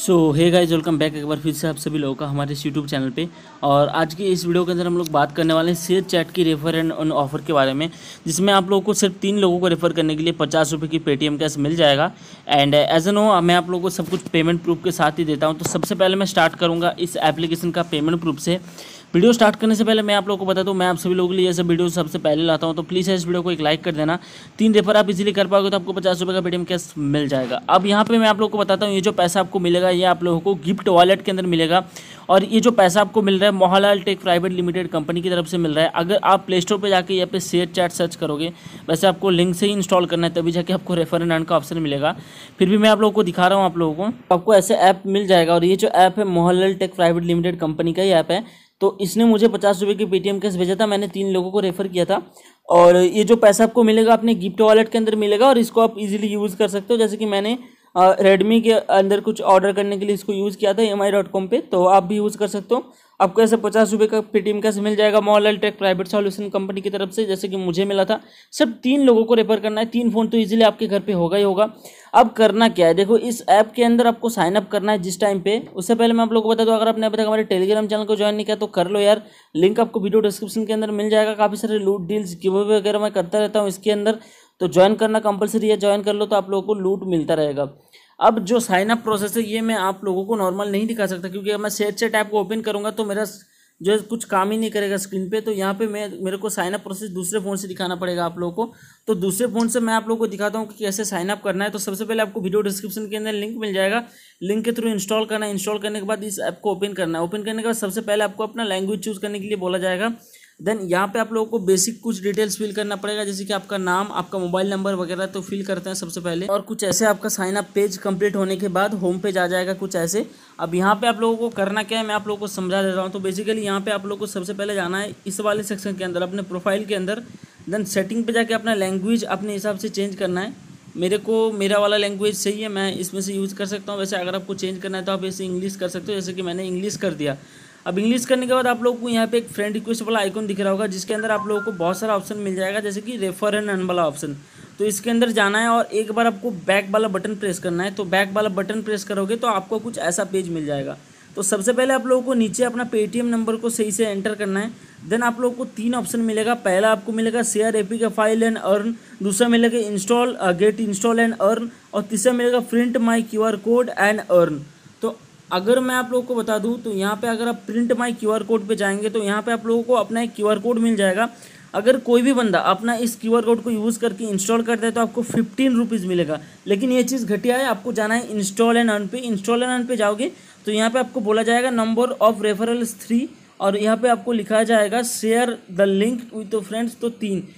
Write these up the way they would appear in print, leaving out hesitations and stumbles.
सो hey guys, welcome back एक बार फिर से आप सभी लोगों का हमारे इस यूट्यूब चैनल पे। और आज की इस वीडियो के अंदर हम लोग बात करने वाले हैं शेयर चैट की रेफर एंड ऑफर के बारे में, जिसमें आप लोगों को सिर्फ 3 लोगों को रेफर करने के लिए 50 रुपये की पेटीएम कैश मिल जाएगा। एंड एज एन नो मैं आप लोगों को सब कुछ पेमेंट प्रूफ के साथ ही देता हूँ। तो सबसे पहले मैं स्टार्ट करूँगा इस एप्लीकेशन का पेमेंट प्रूफ से। वीडियो स्टार्ट करने से पहले मैं आप लोगों को बता दूं, मैं आप सभी लोगों के लिए ये सब वीडियो सबसे पहले लाता हूं, तो प्लीज़ इस वीडियो को एक लाइक कर देना। 3 रेफर आप इजीली कर पाओगे तो आपको 50 रुपये का पेटीएम कैश मिल जाएगा। अब यहाँ पे मैं आप लोगों को बताता हूँ, ये जो पैसा आपको मिलेगा ये आप लोगों को गिफ्ट वॉलेट के अंदर मिलेगा। और ये जो पैसा आपको मिल रहा है Mohanlal tech private limited company की तरफ से मिल रहा है। अगर आप प्ले स्टोर पर जाकर यहाँ पे शेयर चैट सर्च करोगे, वैसे आपको लिंक से ही इंस्टॉल करना है, तभी जाके आपको रेफर एंड अर्न का ऑप्शन मिलेगा। फिर भी मैं आप लोगों को दिखा रहा हूँ, आप लोगों को आपको ऐसे ऐप मिल जाएगा। और ये जो ऐप है Mohanlal tech private limited company का ही ऐप है। तो इसने मुझे 50 रुपये की पेटीएम कैश भेजा था, मैंने 3 लोगों को रेफर किया था। और ये जो पैसा आपको मिलेगा अपने गिफ्ट वॉलेट के अंदर मिलेगा, और इसको आप इजीली यूज़ कर सकते हो। जैसे कि मैंने रेडमी के अंदर कुछ ऑर्डर करने के लिए इसको यूज़ किया था EMI.com पे, तो आप भी यूज़ कर सकते हो। आपको ऐसे 50 रुपये का पेटीएम कैश मिल जाएगा Mohanlal tech private solution company की तरफ से, जैसे कि मुझे मिला था। सिर्फ 3 लोगों को रेफर करना है, 3 फ़ोन तो इजीली आपके घर पे होगा ही होगा। अब करना क्या है, देखो इस ऐप के अंदर आपको साइन अप करना है जिस टाइम पे। उससे पहले मैं आप लोगों को बता दूं, अगर आपने अभी तक हमारे टेलीग्राम चैनल को ज्वाइन नहीं किया तो कर लो यार, लिंक आपको वीडियो डिस्क्रिप्शन के अंदर मिल जाएगा। काफ़ी सारे लूट डील्स गिव-अवे वगैरह मैं करता रहता हूँ इसके अंदर, तो ज्वाइन करना कंपलसरी है। ज्वाइन कर लो तो आप लोगों को लूट मिलता रहेगा। अब जो साइन अप प्रोसेस है ये मैं आप लोगों को नॉर्मल नहीं दिखा सकता, क्योंकि अगर मैं शेयर चैट ऐप को ओपन करूँगा तो मेरा जो कुछ काम ही नहीं करेगा स्क्रीन पे। तो यहाँ पे मेरे को साइन अप प्रोसेस दूसरे फ़ोन से दिखाना पड़ेगा आप लोगों को। तो दूसरे फ़ोन से मैं आप लोगों को दिखाता हूँ कि कैसे साइन अप करना है। तो सबसे पहले आपको वीडियो डिस्क्रिप्शन के अंदर लिंक मिल जाएगा, लिंक के थ्रू इंस्टॉल करना है। इंस्टॉल करने के बाद इस ऐप को ओपन करना है। ओपन करने के बाद सबसे पहले आपको अपना लैंग्वेज चूज़ करने के लिए बोला जाएगा। देन यहाँ पे आप लोगों को बेसिक कुछ डिटेल्स फिल करना पड़ेगा, जैसे कि आपका नाम, आपका मोबाइल नंबर वगैरह तो फिल करते हैं सबसे पहले। और कुछ ऐसे आपका साइन अप पेज कंप्लीट होने के बाद होम पेज आ जाएगा कुछ ऐसे। अब यहाँ पे आप लोगों को करना क्या है मैं आप लोगों को समझा दे रहा हूँ। तो बेसिकली यहाँ पे आप लोगों को सबसे पहले जाना है इस वाले सेक्शन के अंदर, अपने प्रोफाइल के अंदर। देन सेटिंग पे जाके अपना लैंग्वेज अपने हिसाब से चेंज करना है। मेरा वाला लैंग्वेज सही है, मैं इसमें से यूज़ कर सकता हूँ। वैसे अगर आपको चेंज करना है तो आप ऐसे इंग्लिश कर सकते हो, जैसे कि मैंने इंग्लिश कर दिया। अब इंग्लिश करने के बाद आप लोगों को यहाँ पे एक फ्रेंड रिक्वेस्ट वाला आइकन दिख रहा होगा, जिसके अंदर आप लोगों को बहुत सारा ऑप्शन मिल जाएगा, जैसे कि रेफर एंड अर्न वाला ऑप्शन। तो इसके अंदर जाना है और एक बार आपको बैक वाला बटन प्रेस करना है। तो बैक वाला बटन प्रेस करोगे तो आपको कुछ ऐसा पेज मिल जाएगा। तो सबसे पहले आप लोगों को नीचे अपना पेटीएम नंबर को सही से एंटर करना है। देन आप लोगों को 3 ऑप्शन मिलेगा। पहला आपको मिलेगा share APK file and earn, दूसरा मिलेगा install get install and earn, और तीसरा मिलेगा print my QR code and earn. तो अगर मैं आप लोगों को बता दूं तो यहाँ पे अगर आप प्रिंट माई QR कोड पे जाएंगे तो यहाँ पे आप लोगों को अपना एक QR कोड मिल जाएगा। अगर कोई भी बंदा अपना इस QR कोड को यूज़ करके इंस्टॉल करता है तो आपको 15 रुपीज़ मिलेगा। लेकिन ये चीज़ घटिया है, आपको जाना है इंस्टॉल एंड अर्न पे। इंस्टॉल एंड अर्न पे जाओगे तो यहाँ पे आपको बोला जाएगा नंबर ऑफ रेफरल्स 3, और यहाँ पे आपको लिखा जाएगा share the link with friends. तो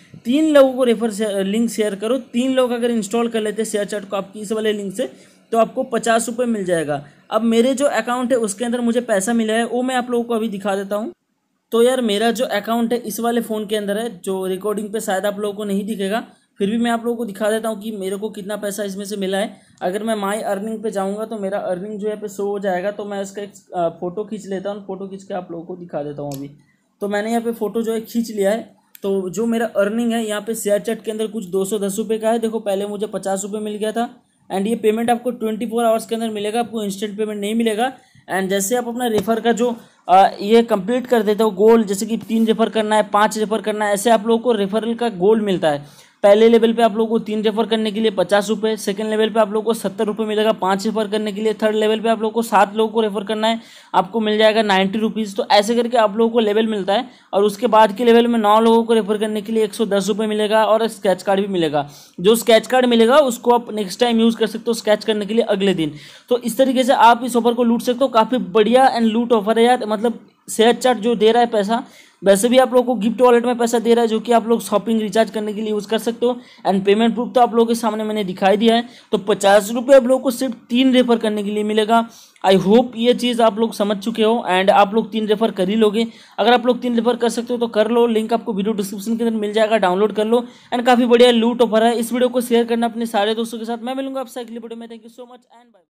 3 लोगों को लिंक शेयर करो। 3 लोग अगर इंस्टॉल कर लेते हैं शेयर चैट को आपकी इस वाले लिंक से, तो आपको 50 रुपये मिल जाएगा। अब मेरे जो अकाउंट है उसके अंदर मुझे पैसा मिला है, वो मैं आप लोगों को अभी दिखा देता हूँ। तो यार मेरा जो अकाउंट है इस वाले फ़ोन के अंदर है, जो रिकॉर्डिंग पे शायद आप लोगों को नहीं दिखेगा, फिर भी मैं आप लोगों को दिखा देता हूँ कि मेरे को कितना पैसा इसमें से मिला है। अगर मैं माई अर्निंग पे जाऊँगा तो मेरा अर्निंग जो है पे शो हो जाएगा। तो मैं इसका एक फ़ोटो खींच लेता हूँ, फ़ोटो खींच के आप लोगों को दिखा देता हूँ अभी। तो मैंने यहाँ पे फ़ोटो जो है खींच लिया है। तो जो मेरा अर्निंग है यहाँ पे शेयर चैट के अंदर कुछ 210 रुपये का है। देखो पहले मुझे 50 रुपये मिल गया था। एंड ये पेमेंट आपको 24 आवर्स के अंदर मिलेगा, आपको इंस्टेंट पेमेंट नहीं मिलेगा। एंड जैसे आप अपना रेफर का जो ये कंप्लीट कर देते हो गोल, जैसे कि 3 रेफर करना है, 5 रेफर करना है, ऐसे आप लोगों को रेफरल का गोल मिलता है। पहले लेवल पे आप लोगों को 3 रेफर करने के लिए 50 रुपये, सेकंड लेवल पे आप लोगों को 70 रुपये मिलेगा 5 रेफर करने के लिए, थर्ड लेवल पे आप लोगों को 7 लोगों को रेफर करना है, आपको मिल जाएगा 90 रुपीज़। तो ऐसे करके आप लोगों को लेवल मिलता है। और उसके बाद के लेवल में 9 लोगों को रेफर करने के लिए 110 रुपये मिलेगा, और स्केच कार्ड भी मिलेगा। जो स्केच कार्ड मिलेगा उसको आप नेक्स्ट टाइम यूज़ कर सकते हो स्केच करने के लिए अगले दिन। तो इस तरीके से आप इस ऑफर को लूट सकते हो। काफ़ी बढ़िया एंड लूट ऑफर है यार। मतलब शेयर चैट जो दे रहा है पैसा, वैसे भी आप लोगों को गिफ्ट वॉलेट में पैसा दे रहा है, जो कि आप लोग शॉपिंग रिचार्ज करने के लिए यूज़ कर सकते हो। एंड पेमेंट प्रूफ तो आप लोगों के सामने मैंने दिखाई दिया है। तो 50 रुपये आप लोगों को सिर्फ 3 रेफर करने के लिए मिलेगा। आई होप ये चीज़ आप लोग समझ चुके हो एंड आप लोग 3 रेफर कर ही लोगे। अगर आप लोग 3 रेफर कर सकते हो तो कर लो, लिंक आपको वीडियो डिस्क्रिप्शन के अंदर मिल जाएगा, डाउनलोड कर लो। एंड काफ़ी बढ़िया लूट ऑफर है। इस वीडियो को शेयर करना अपने सारे दोस्तों के साथ। मैं मिलूंगा आपसे अगली वीडियो में। Thank you so much and bye.